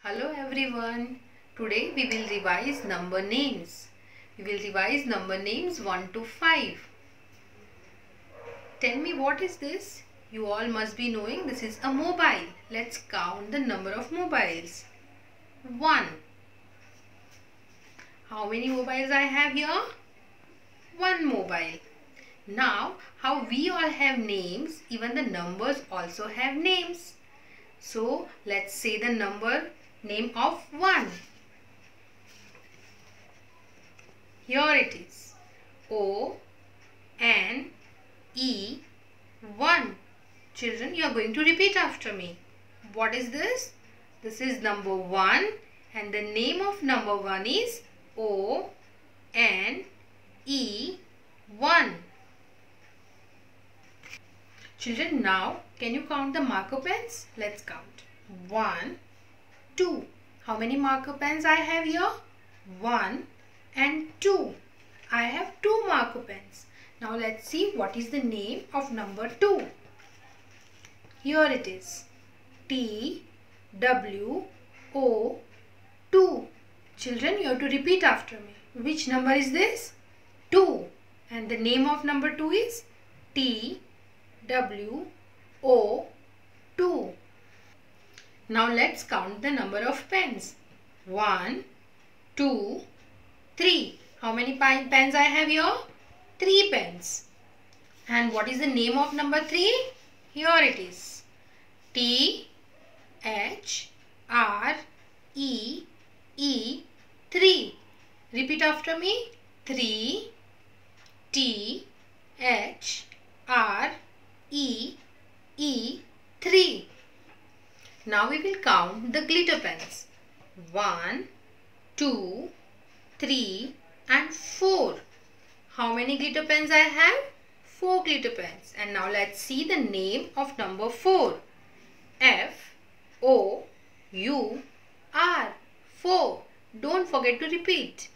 Hello everyone. Today we will revise number names. We will revise number names 1 to 5. Tell me, what is this? You all must be knowing this is a mobile. Let's count the number of mobiles. 1. How many mobiles I have here? 1 mobile. Now, how we all have names, even the numbers also have names. So, let's say the name of 1. Here it is. O-N-E 1. Children, you are going to repeat after me. What is this? This is number 1 and the name of number 1 is O-N-E 1. Children, now can you count the marker pens? Let's count. 1, 2. How many marker pens I have here? 1 and 2. I have 2 marker pens. Now let's see what is the name of number 2. Here it is. T-W-O-2. Children, you have to repeat after me. Which number is this? 2. And the name of number 2 is T-W-O-2. Now let's count the number of pens. 1, 2, 3. How many pens I have here? 3 pens. And what is the name of number 3? Here it is. T-H-R-E-E 3. Repeat after me. 3. T-H-R-E-E 3. Now we will count the glitter pens. 1, 2, 3 and 4. How many glitter pens I have? 4 glitter pens. And now let's see the name of number 4. F-O-U-R. 4. Don't forget to repeat.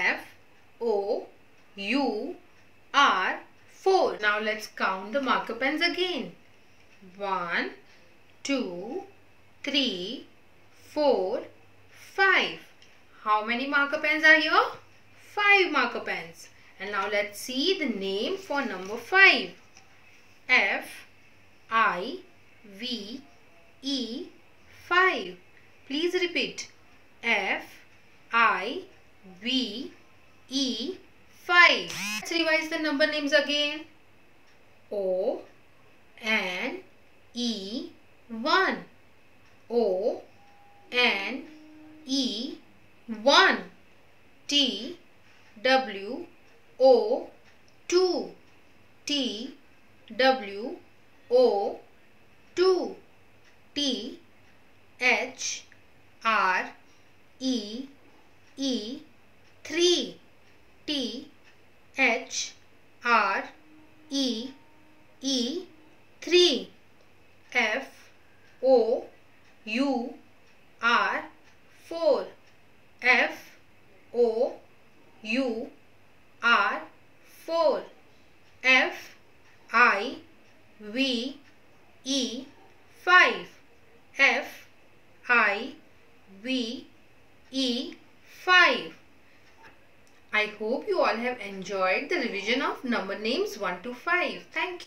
F-O-U-R. 4. Now let's count the marker pens again. 1, 2, 3, 4, 5. How many marker pens are here? 5 marker pens. And now let's see the name for number 5. F-I-V-E 5. Please repeat. F-I-V-E 5. Let's revise the number names again. O-N-E 1. O-N-E 1. T-W-O-2. T-W-O-2. T-H-R-E-E 3. T-H-R-E-E 3. F-O-U-R 4. F-O-U-R 4. F-I-V-E 5. F-I-V-E 5. I hope you all have enjoyed the revision of number names 1 to 5. Thank you.